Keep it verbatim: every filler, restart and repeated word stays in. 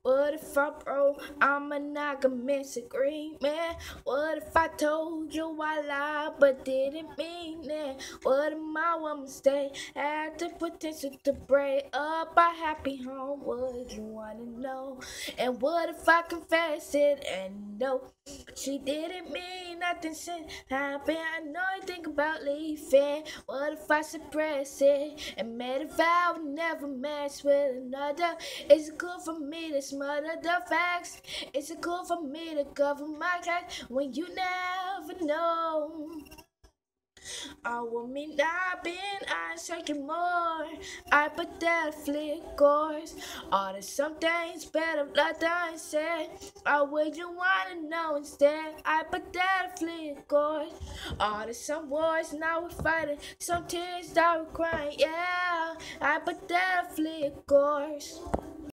What if I broke our monogamous agreement? What if I told you I lied but didn't mean it? What if my one mistake had the potential to break up our happy home? Would you wanna know? And what if I confess it and no, she didn't mean nothing since happened? I know you think about leaving. What if I suppress it and made a vow I'd never mess with another? Is it cool for me to smother the facts? Is it cool for me to cover my tracks when you never know? I want me not being I searching more. I put that flick course. All the some things better like I said. I would you wanna know instead. I put that flick course. All the some wars now we're fighting. Some tears that we're crying. Yeah, I put that flick course.